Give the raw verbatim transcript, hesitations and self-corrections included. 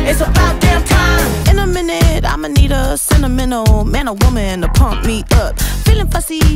It's about damn time. In a minute, I'ma need a sentimental man or woman to pump me up. Feeling fussy.